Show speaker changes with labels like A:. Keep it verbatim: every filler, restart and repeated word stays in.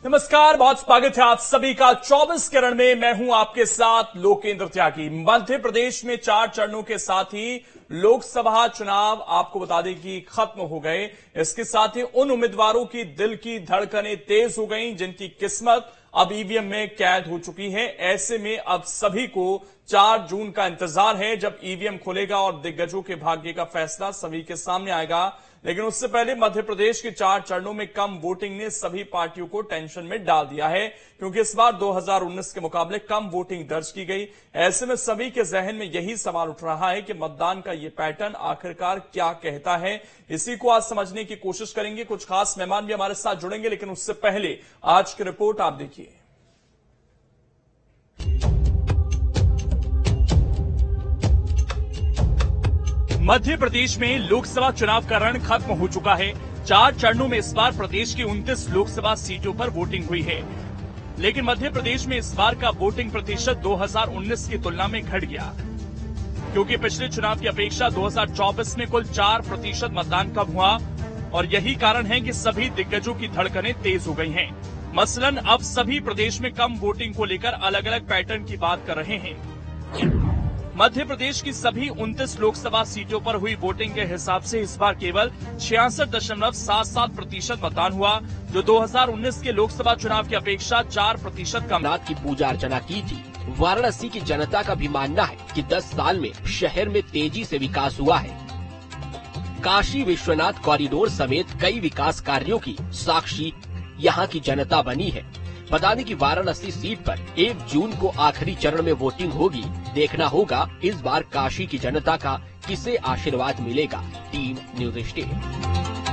A: नमस्कार, बहुत स्वागत है आप सभी का चौबीस किरण में। मैं हूं आपके साथ लोकेंद्र त्यागी। मध्य प्रदेश में चार चरणों के साथ ही लोकसभा चुनाव आपको बता दें कि खत्म हो गए। इसके साथ ही उन उम्मीदवारों की दिल की धड़कनें तेज हो गईं जिनकी किस्मत अब ईवीएम में कैद हो चुकी है। ऐसे में अब सभी को चार जून का इंतजार है जब ईवीएम खुलेगा और दिग्गजों के भाग्य का फैसला सभी के सामने आएगा। लेकिन उससे पहले मध्य प्रदेश के चार चरणों में कम वोटिंग ने सभी पार्टियों को टेंशन में डाल दिया है, क्योंकि इस बार दो हज़ार उन्नीस के मुकाबले कम वोटिंग दर्ज की गई। ऐसे में सभी के जहन में यही सवाल उठ रहा है कि मतदान का ये पैटर्न आखिरकार क्या कहता है। इसी को आज समझने की कोशिश करेंगे। कुछ खास मेहमान भी हमारे साथ जुड़ेंगे, लेकिन उससे पहले आज की रिपोर्ट आप देखिए। मध्य प्रदेश में लोकसभा चुनाव का रण खत्म हो चुका है। चार चरणों में इस बार प्रदेश की उनतीस लोकसभा सीटों पर वोटिंग हुई है, लेकिन मध्य प्रदेश में इस बार का वोटिंग प्रतिशत दो हज़ार उन्नीस की तुलना में घट गया, क्योंकि पिछले चुनाव की अपेक्षा दो हज़ार चौबीस में कुल चार प्रतिशत मतदान कम हुआ और यही कारण है कि सभी दिग्गजों की धड़कनें तेज हो गई हैं। मसलन अब सभी प्रदेश में कम वोटिंग को लेकर अलग अलग पैटर्न की बात कर रहे हैं। मध्य प्रदेश की सभी उनतीस लोकसभा सीटों पर हुई वोटिंग के हिसाब से इस बार केवल छियासठ दशमलव सात सात प्रतिशत मतदान हुआ, जो दो हज़ार उन्नीस के लोकसभा चुनाव की अपेक्षा चार प्रतिशत कम।
B: नाथ की पूजा अर्चना की थी। वाराणसी की जनता का भी मानना है कि दस साल में शहर में तेजी से विकास हुआ है। काशी विश्वनाथ कॉरिडोर समेत कई विकास कार्यों की साक्षी यहाँ की जनता बनी है। बता दें कि वाराणसी सीट पर एक जून को आखिरी चरण में वोटिंग होगी। देखना होगा इस बार काशी की जनता का किसे आशीर्वाद मिलेगा। Team news state.